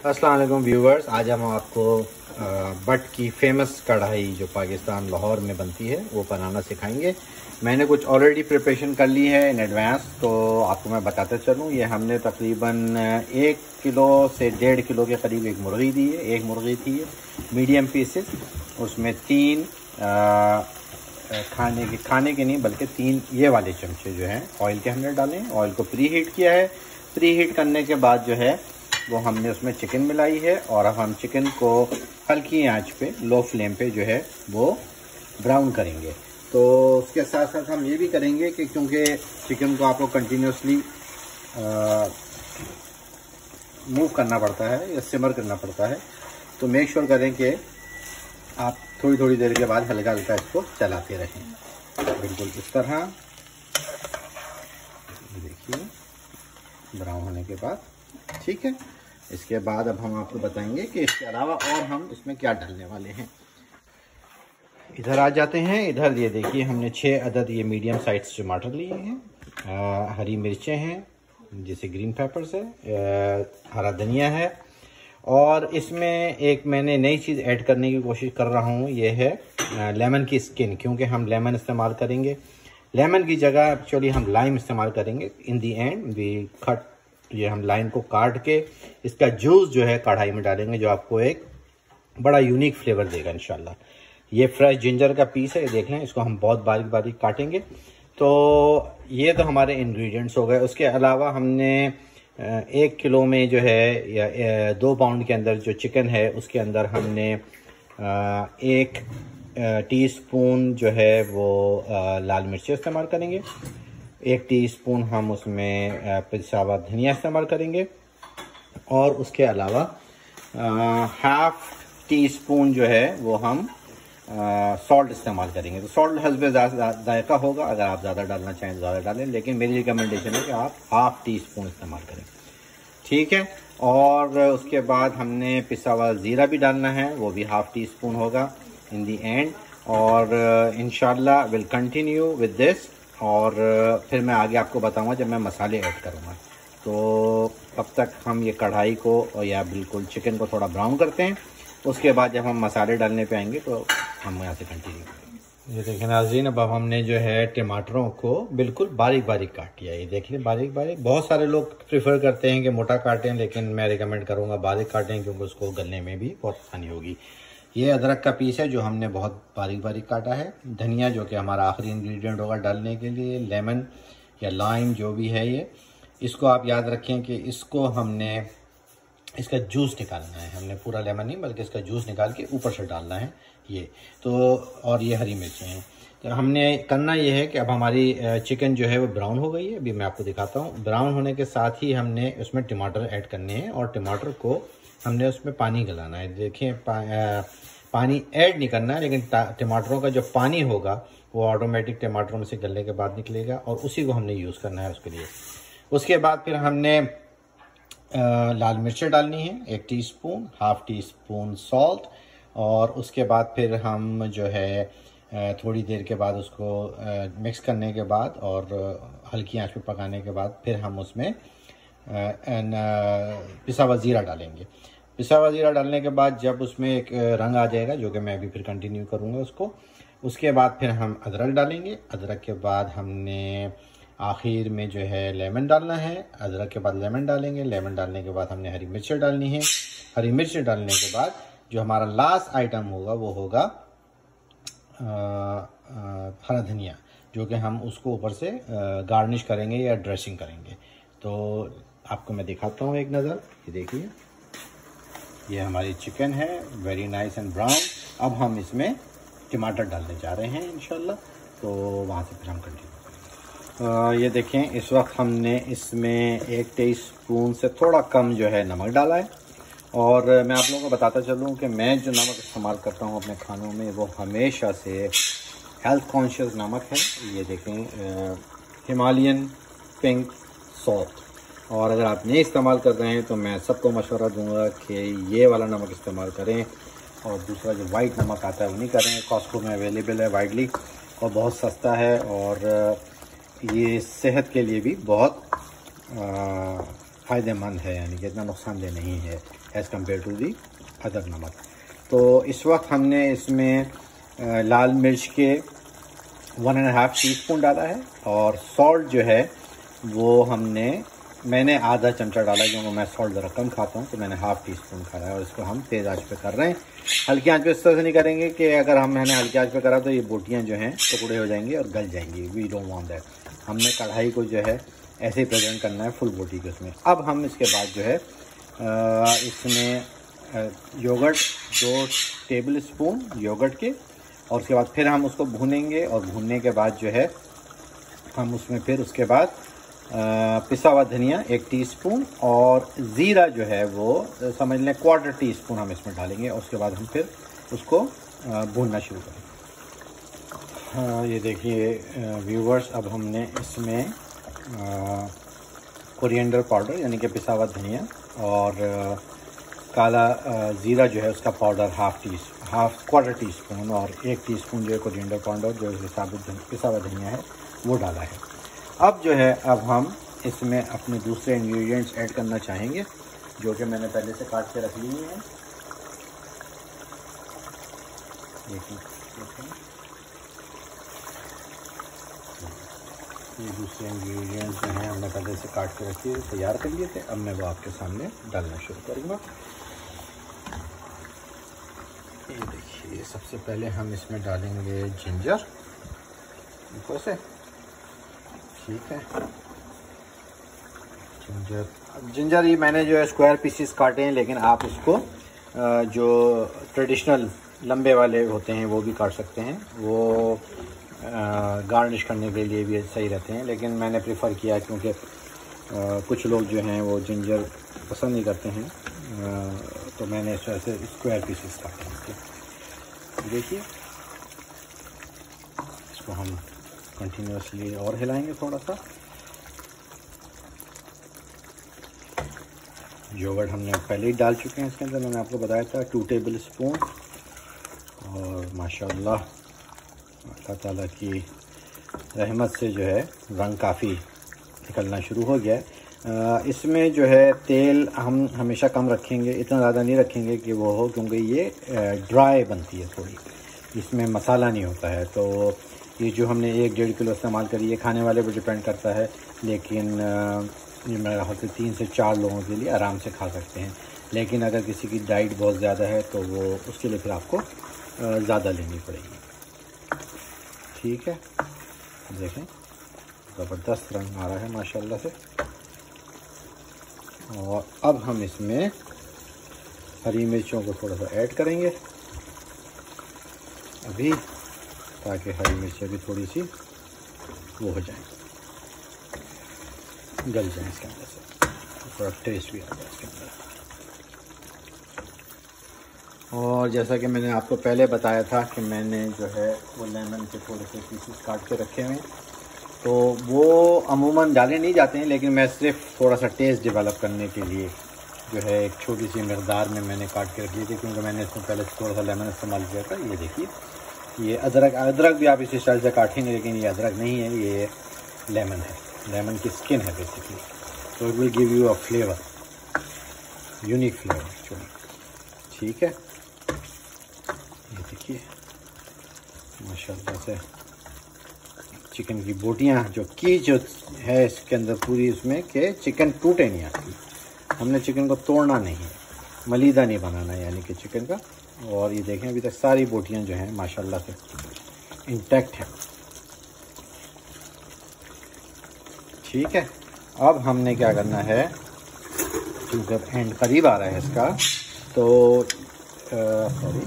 अस्सलाम वालेकुम व्यूवर्स, आज हम आपको बट की फेमस कढ़ाई जो पाकिस्तान लाहौर में बनती है वो बनाना सिखाएंगे। मैंने कुछ ऑलरेडी प्रिपरेशन कर ली है इन एडवांस, तो आपको मैं बताते चलूँ। ये हमने तकरीबन 1 किलो से 1.5 किलो के करीब एक मुर्गी दी है। एक मुर्गी थी मीडियम पीसेस, उसमें 3 खाने के नहीं बल्कि 3 ये वाले चमचे जो हैं ऑयल के हमने डाले हैं। ऑयल को प्री हीट किया है। प्री हीट करने के बाद जो है वो हमने उसमें चिकन मिलाई है और अब हम चिकन को हल्की आंच पे, लो फ्लेम पे जो है वो ब्राउन करेंगे। तो उसके साथ साथ हम ये भी करेंगे कि क्योंकि चिकन को आपको कंटिन्यूसली मूव करना पड़ता है या सिमर करना पड़ता है, तो मेक श्योर करें कि आप थोड़ी थोड़ी देर के बाद हल्का हल्का इसको चलाते रहें, बिल्कुल इस तरह। देखिए ब्राउन होने के बाद, ठीक है। इसके बाद अब हम आपको बताएंगे कि इसके अलावा और हम इसमें क्या डालने वाले हैं। इधर आ जाते हैं। इधर ये देखिए हमने 6 अदद ये मीडियम साइज टमाटर लिए हैं, हरी मिर्चें हैं जैसे ग्रीन पेपर्स है, हरा धनिया है, और इसमें एक मैंने नई चीज़ ऐड करने की कोशिश कर रहा हूँ, ये है लेमन की स्किन। क्योंकि हम लेमन इस्तेमाल करेंगे, लेमन की जगह एक्चुअली हम लाइम इस्तेमाल करेंगे। In the end we cut, ये हम लाइन को काट के इसका जूस जो है कढ़ाई में डालेंगे, जो आपको एक बड़ा यूनिक फ्लेवर देगा इंशाल्लाह। ये फ्रेश जिंजर का पीस है, ये देख लें, इसको हम बहुत बारीक बारीक काटेंगे। तो ये तो हमारे इंग्रेडिएंट्स हो गए। उसके अलावा हमने 1 किलो में जो है या 2 पाउंड के अंदर जो चिकन है उसके अंदर हमने 1 टीस्पून जो है वो लाल मिर्ची इस्तेमाल करेंगे। 1 टीस्पून हम उसमें पिसा हुआ धनिया इस्तेमाल करेंगे, और उसके अलावा 1/2 टीस्पून जो है वो हम सॉल्ट इस्तेमाल करेंगे। तो सॉल्ट हस्बे जायका होगा, अगर आप ज़्यादा डालना चाहें तो ज़्यादा डालें, लेकिन मेरी रिकमेंडेशन है कि आप 1/2 टीस्पून इस्तेमाल करें, ठीक है। और उसके बाद हमने पिसा हुआ ज़ीरा भी डालना है, वो भी 1/2 टीस्पून होगा इन दी एंड। और इंशाल्लाह विल कंटिन्यू विद दिस, और फिर मैं आगे आपको बताऊंगा जब मैं मसाले ऐड करूंगा। तो तब तक हम ये कढ़ाई को या बिल्कुल चिकन को थोड़ा ब्राउन करते हैं। उसके बाद जब हम मसाले डालने पे आएंगे तो हम यहाँ से कंटिन्यू करेंगे। ये देखें नाज़रीन, अब हमने जो है टमाटरों को बिल्कुल बारीक बारीक काट लिया। ये देख लें बारीक बारीक। बहुत सारे लोग प्रेफर करते हैं कि मोटा काटें, लेकिन मैं रिकमेंड करूँगा बारीक काटें, क्योंकि उसको गलने में भी बहुत आसानी होगी। ये अदरक का पीस है जो हमने बहुत बारीक बारीक काटा है। धनिया जो कि हमारा आखिरी इंग्रेडिएंट होगा डालने के लिए। लेमन या लाइम जो भी है ये, इसको आप याद रखें कि इसको हमने इसका जूस निकालना है। हमने पूरा लेमन नहीं बल्कि इसका जूस निकाल के ऊपर से डालना है ये तो। और ये हरी मिर्चें हैं। तो हमने करना ये है कि अब हमारी चिकन जो है वो ब्राउन हो गई है। अभी मैं आपको दिखाता हूँ। ब्राउन होने के साथ ही हमने उसमें टमाटर ऐड करने हैं, और टमाटर को हमने उसमें पानी गलाना है। देखिए पानी ऐड नहीं करना है, लेकिन टमाटरों का जो पानी होगा वो ऑटोमेटिक टमाटरों में से गलने के बाद निकलेगा, और उसी को हमने यूज़ करना है उसके लिए। उसके बाद फिर हमने लाल मिर्चें डालनी है 1 टीस्पून, 1/2 टीस्पून सॉल्ट, और उसके बाद फिर हम जो है थोड़ी देर के बाद उसको मिक्स करने के बाद और हल्की आंच पे पकाने के बाद फिर हम उसमें पिसा हुआ ज़ीरा डालेंगे। पिसा हुआ ज़ीरा डालने के बाद जब उसमें एक रंग आ जाएगा, जो कि मैं अभी फिर कंटिन्यू करूँगा उसको, उसके बाद फिर हम अदरक डालेंगे। अदरक के बाद हमने आखिर में जो है लेमन डालना है। अदरक के बाद लेमन डालेंगे। लेमन डालने के बाद हमने हरी मिर्च डालनी है। हरी मिर्च डालने के बाद जो हमारा लास्ट आइटम होगा वो होगा हरा धनिया, जो कि हम उसको ऊपर से गार्निश करेंगे या ड्रेसिंग करेंगे। तो आपको मैं दिखाता हूँ एक नज़र। ये देखिए, ये हमारी चिकन है, वेरी नाइस एंड ब्राउन। अब हम इसमें टमाटर डालने जा रहे हैं इंशाल्लाह, तो वहाँ से फिर हम कंटिन्यू करेंगे। ये देखें, इस वक्त हमने इसमें 1 टीस्पून से थोड़ा कम जो है नमक डाला है। और मैं आप लोगों को बताता चलूँ कि मैं जो नमक इस्तेमाल करता हूँ अपने खानों में वो हमेशा से हेल्थ कॉन्शियस नमक है। ये देखें, हिमालयन पिंक सॉल्ट। और अगर आप नहीं इस्तेमाल कर रहे हैं तो मैं सबको मशवरा दूंगा कि ये वाला नमक इस्तेमाल करें, और दूसरा जो वाइट नमक आता है वो नहीं करें। कॉस्को में अवेलेबल है वाइडली, और बहुत सस्ता है, और ये सेहत के लिए भी बहुत फ़ायदेमंद है, यानी कि इतना नुकसानदेह नहीं है as compared to the other नमक। तो इस वक्त हमने इसमें लाल मिर्च के 1.5 टीस्पून डाला है, और सॉल्ट जो है वो मैंने आधा चमचा डाला, क्योंकि मैं सॉल्ट ज़रा कम खाता हूँ, तो मैंने हाफ़ टी स्पून खाया है। और इसको हम तेज़ आंच पे कर रहे हैं, हल्की आंच पे इस तरह से नहीं करेंगे कि अगर मैंने हल्की आंच पे करा तो ये बोटियाँ जो हैं टुकड़े हो जाएंगी और गल जाएंगी। We don't want that. हमने कढ़ाई को जो है ऐसे ही प्रेजेंट करना है फुल बोटी के उसमें। अब हम इसके बाद जो है इसमें योगर्ट 2 टेबल स्पून योगर्ट के, और उसके बाद फिर हम उसको भूनेंगे, और भूनने के बाद जो है हम उसमें फिर उसके बाद पिसा हुआ धनिया 1 टीस्पून और ज़ीरा जो है वो समझ लें 1/4 टीस्पून हम इसमें डालेंगे, और उसके बाद हम फिर उसको भूनना शुरू करेंगे। ये देखिए व्यूवर्स, अब हमने इसमें कोरिएंडर पाउडर यानी कि पिसा हुआ धनिया और काला ज़ीरा जो है उसका पाउडर 1/4 टीस्पून और 1 टीस्पून जो है कोरिएंडर पाउडर जो साबुत पिसा हुआ धनिया है वो डाला है। अब जो है अब हम इसमें अपने दूसरे इंग्रेडिएंट्स ऐड करना चाहेंगे, जो कि मैंने पहले से काट के रख लिए हैं। देखिए ये दूसरे इंग्रेडिएंट्स जो हैं हमने पहले से काट के रखिए तैयार कर लिए थे। अब मैं वो आपके सामने डालना शुरू करूँगा। ये देखिए सबसे पहले हम इसमें डालेंगे जिंजर, ऊपर से, ठीक है। जिंजर ही मैंने जो है स्क्वायर पीसेस काटे हैं, लेकिन आप उसको जो ट्रेडिशनल लंबे वाले होते हैं वो भी काट सकते हैं, वो गार्निश करने के लिए भी सही रहते हैं। लेकिन मैंने प्रेफर किया क्योंकि कुछ लोग जो हैं वो जिंजर पसंद नहीं करते हैं, तो मैंने इस वजह से स्क्वायर पीसेस काटे हैं। देखिए इसको हम कंटिन्यूसली और हिलाएंगे थोड़ा सा। योगर्ट हमने पहले ही डाल चुके हैं इसके अंदर, मैंने आपको बताया था 2 टेबल स्पून। और माशाल्लाह अल्लाह ताला की रहमत से जो है रंग काफ़ी निकलना शुरू हो गया है। इसमें जो है तेल हम हमेशा कम रखेंगे, इतना ज़्यादा नहीं रखेंगे कि वो हो, क्योंकि ये ड्राई बनती है थोड़ी, इसमें मसाला नहीं होता है। तो ये जो हमने 1-1.5 किलो इस्तेमाल करी है, खाने वाले पर डिपेंड करता है, लेकिन ये मेरे ख्याल से 3 से 4 लोगों के लिए आराम से खा सकते हैं। लेकिन अगर किसी की डाइट बहुत ज़्यादा है तो वो उसके लिए फिर आपको ज़्यादा लेनी पड़ेगी, ठीक है। देखें ज़बरदस्त रंग आ रहा है माशाल्लाह से। और अब हम इसमें हरी मिर्चों को थोड़ा सा ऐड करेंगे अभी, ताकि हरी मिर्चें भी थोड़ी सी वो हो जाए, गल जाए इसके अंदर से, थोड़ा टेस्ट भी आ जाए इसके अंदर। और जैसा कि मैंने आपको पहले बताया था कि मैंने जो है वो लेमन के थोड़े से पीसेस काट के रखे हुए हैं, तो वो अमूमन डाले नहीं जाते हैं, लेकिन मैं सिर्फ थोड़ा सा टेस्ट डेवलप करने के लिए जो है एक छोटी सी मकदार में मैंने काट के रख ली थी, क्योंकि मैंने इसमें पहले थोड़ा सा लेमन इस्तेमाल किया था। ये देखिए ये अदरक भी आप इसी स्टाइल से काटेंगे, लेकिन ये अदरक नहीं है, ये लेमन है, लेमन की स्किन है बेसिकली। तो it will give you a flavour, unique flavour actually, ठीक है। ये देखिए माशाल्लाह से चिकन की बोटियाँ जो है इसके अंदर पूरी, इसमें कि चिकन टूटे नहीं आपकी। हमने चिकन को तोड़ना नहीं है, मलीदा नहीं बनाना है यानी कि चिकन का। और ये देखें अभी तक सारी बोटियाँ जो हैं माशाल्लाह से इंटैक्ट हैं, ठीक है। अब हमने क्या करना है, क्योंकि एंड करीब आ रहा है इसका, तो सॉरी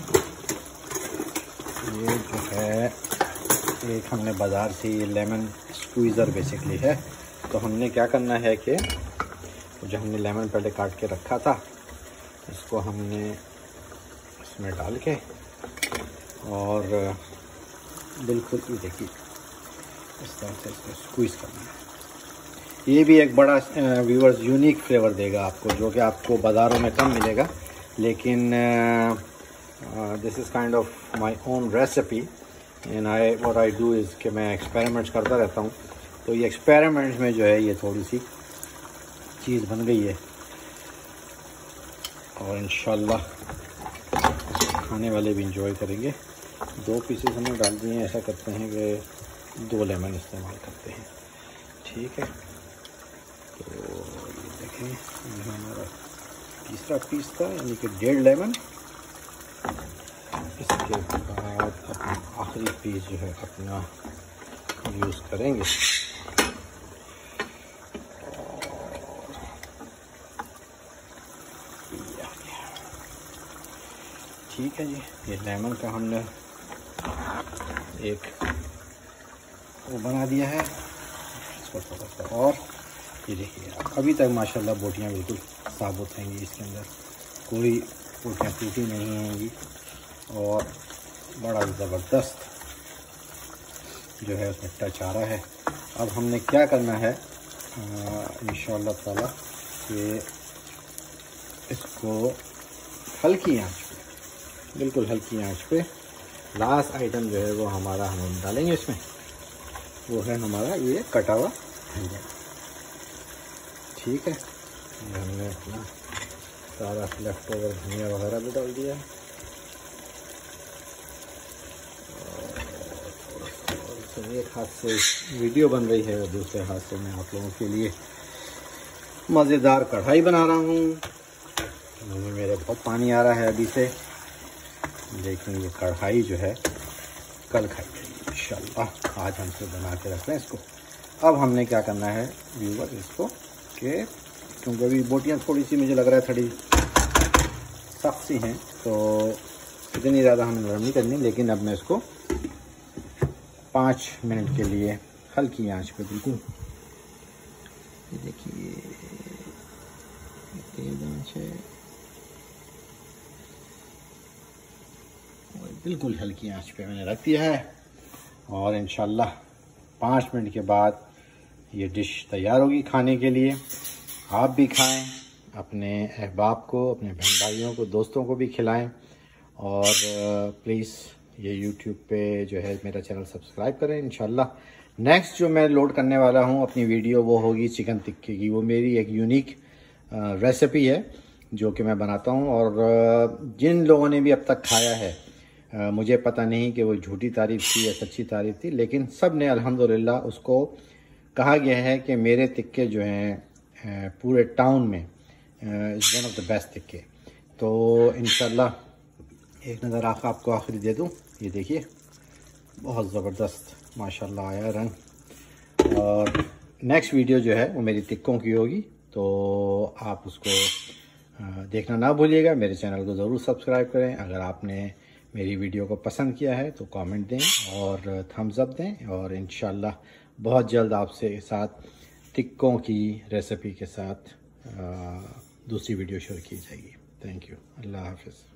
ये जो है एक हमने बाज़ार से ये लेमन स्क्वीज़र बेसिकली है। तो हमने क्या करना है कि जो हमने लेमन पहले काट के रखा था इसको हमने इसमें डाल के और बिल्कुल ये देखिए इस तरह से इसको स्क्वीज़ करना है। ये भी एक बड़ा व्यूअर्स यूनिक फ्लेवर देगा आपको, जो कि आपको बाज़ारों में कम मिलेगा, लेकिन this is kind of my own recipe and what I do is कि मैं एक्सपेरिमेंट्स करता रहता हूँ। तो ये एक्सपेरिमेंट्स में जो है ये थोड़ी सी चीज़ बन गई है और इंशाल्लाह खाने वाले भी इंजॉय करेंगे। 2 पीसेस हमने डाल दिए हैं। ऐसा करते हैं कि 2 लेमन इस्तेमाल करते हैं, ठीक है। तो ये देखें, ये हमारा तीसरा पीस था, यानी कि 1.5 लेमन। इसके बाद अपना आखिरी पीस जो है अपना यूज़ करेंगे। ठीक है जी, ये लेमन का हमने एक वो बना दिया है इसको थोड़ा सा। और ये देखिए, अभी तक माशाल्लाह बोटियाँ बिल्कुल साबुत रहेंगी, इसके अंदर कोई बोटियाँ टूटी नहीं होंगी और बड़ा ज़बरदस्त जो है उसमें टच आ रहा है। अब हमने क्या करना है इंशाअल्लाह ताला कि इसको हल्की आंच पे, बिल्कुल हल्की आंच पे, लास्ट आइटम जो है वो हमारा हम डालेंगे इसमें, वो है हमारा ये कटा हुआ धनिया, ठीक है। ये हमने अपना सारा लेफ्ट ओवर धनिया वगैरह भी डाल दिया है और एक हाथ से वीडियो बन रही है और दूसरे हाथ से मैं आप लोगों के लिए मज़ेदार कढ़ाई बना रहा हूँ। मुझे मेरे बहुत पानी आ रहा है अभी से, लेकिन ये कढ़ाई जो है कल खाएंगे इंशाल्लाह। आज हमसे बना के रख रहे हैं इसको। अब हमने क्या करना है व्यूअर इसको कि क्योंकि अभी बोटियाँ थोड़ी सी मुझे लग रहा है थोड़ी सख्त सी हैं, तो इतनी ज़्यादा हमें नरम नहीं करनी, लेकिन अब मैं इसको 5 मिनट के लिए हल्की आंच पे बिल्कुल, ये देखिए तेज आंच है और बिल्कुल हल्की आंच पे मैंने रख दिया है और इंशाल्लाह 5 मिनट के बाद ये डिश तैयार होगी खाने के लिए। आप भी खाएं, अपने अहबाब को, अपने बहन भाइयों को, दोस्तों को भी खिलाएं और प्लीज़ ये YouTube पे जो है मेरा चैनल सब्सक्राइब करें। इंशाल्लाह नेक्स्ट जो मैं लोड करने वाला हूँ अपनी वीडियो वो होगी चिकन टिक्के की। वो मेरी एक यूनिक रेसिपी है जो कि मैं बनाता हूँ और जिन लोगों ने भी अब तक खाया है, मुझे पता नहीं कि वो झूठी तारीफ़ थी या सच्ची तारीफ़ थी, लेकिन सब ने अल्हम्दुलिल्लाह उसको कहा गया है कि मेरे टिक्के जो हैं पूरे टाउन में is one of the best टिक्के। तो इंशाल्लाह एक नज़र आपको आखिरी दे दूँ, ये देखिए बहुत ज़बरदस्त माशाल्लाह आया रंग। और नेक्स्ट वीडियो जो है वो मेरी टिक्कों की होगी, तो आप उसको देखना ना भूलिएगा। मेरे चैनल को ज़रूर सब्सक्राइब करें। अगर आपने मेरी वीडियो को पसंद किया है तो कमेंट दें और थम्स अप दें, और इंशाल्लाह बहुत जल्द आपसे साथ टिक्कों की रेसिपी के साथ दूसरी वीडियो शेयर की जाएगी। थैंक यू, अल्लाह हाफ़िज़।